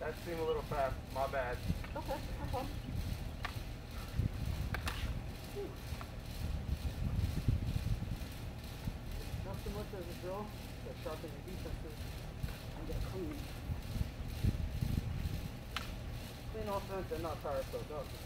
That seemed a little fast. My bad. Okay, no problem. Not so much as a drill, but sharpen your defenses and get clean. Clean offense and not tire soaked up.